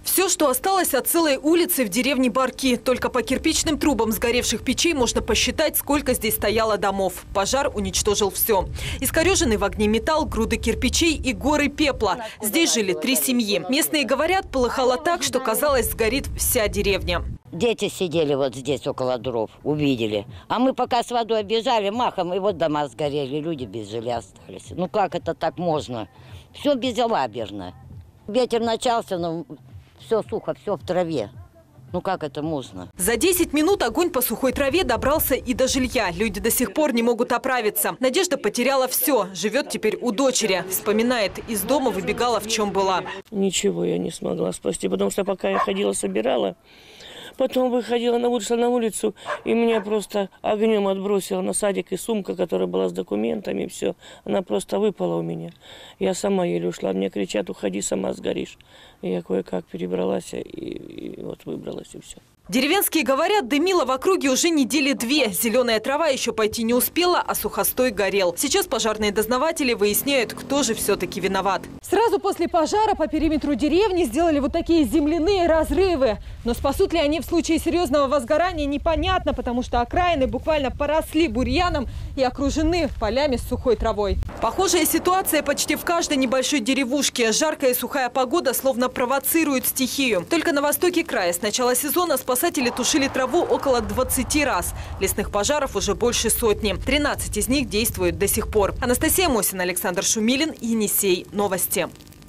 Все, что осталось от целой улицы в деревне Барки. Только по кирпичным трубам сгоревших печей можно посчитать, сколько здесь стояло домов. Пожар уничтожил все. Искореженный в огне металл, груды кирпичей и горы пепла. Здесь жили 3 семьи. Местные говорят, полыхало так, что казалось, сгорит вся деревня. Дети сидели вот здесь около дров, увидели. А мы пока с водой бежали махом, и вот дома сгорели, люди без жилья остались. Ну как это так можно? Все безалаберно. Ветер начался, но все сухо, все в траве. Ну как это можно? За 10 минут огонь по сухой траве добрался и до жилья. Люди до сих пор не могут оправиться. Надежда потеряла все. Живет теперь у дочери. Вспоминает, из дома выбегала, в чем была. Ничего я не смогла спасти, потому что пока я ходила, собирала. Потом выходила на улицу, и меня просто огнем отбросила на садик, и сумка, которая была с документами, все, она просто выпала у меня. Я сама еле ушла, мне кричат: уходи, сама сгоришь. И я кое-как перебралась и вот выбралась, и все. Деревенские говорят, дымило в округе уже недели 2. Зеленая трава еще пойти не успела, а сухостой горел. Сейчас пожарные дознаватели выясняют, кто же все-таки виноват. Сразу после пожара по периметру деревни сделали вот такие земляные разрывы. Но спасут ли они в случае серьезного возгорания, непонятно, потому что окраины буквально поросли бурьяном и окружены полями с сухой травой. Похожая ситуация почти в каждой небольшой деревушке. Жаркая и сухая погода словно провоцирует стихию. Только на востоке края с начала сезона спасатели тушили траву около 20 раз. Лесных пожаров уже больше сотни. 13 из них действуют до сих пор. Анастасия Мосина, Александр Шумилин, Енисей. Новости.